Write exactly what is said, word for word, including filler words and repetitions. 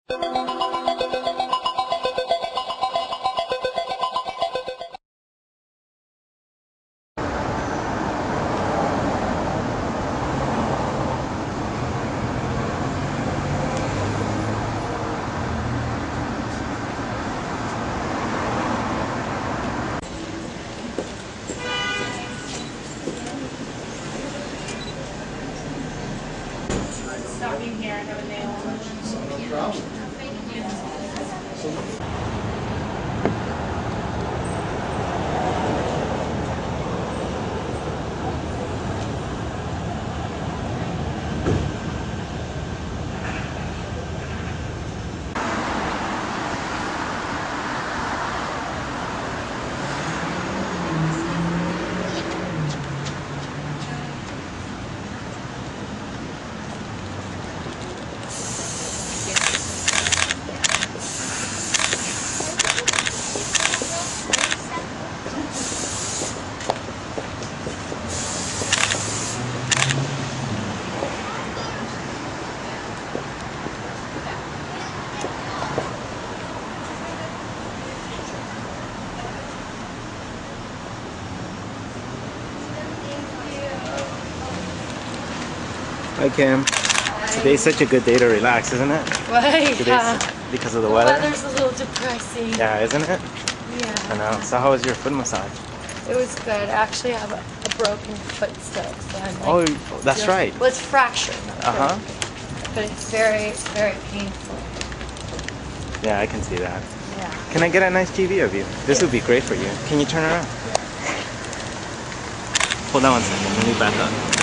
Stopping here, I have a nail. No problem. Hi Kim. Today's such a good day to relax, isn't it? Right, Today's, yeah. Because of the The weather? weather's a little depressing. Yeah, isn't it? Yeah. I know. So how was your foot massage? It was good. I actually have a, a broken foot still, so I'm like, Oh, that's feeling, right. well, it's fractured. Uh-huh. But it's very, very painful. Yeah, I can see that. Yeah. Can I get a nice T V of you? This Yeah. would be great for you. Can you turn around? Hold on one second. Let me back up.